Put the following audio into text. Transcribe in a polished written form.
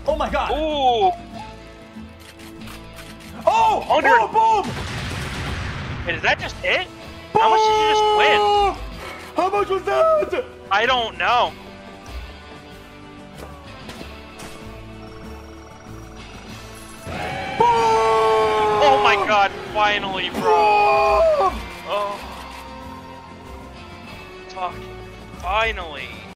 Oh my god! Ooh! Oh! 100. Oh, boom! Is that just it? How much did you just win? How much was that? I don't know. Oh my god, finally, bro. Oh. Fuck. Finally.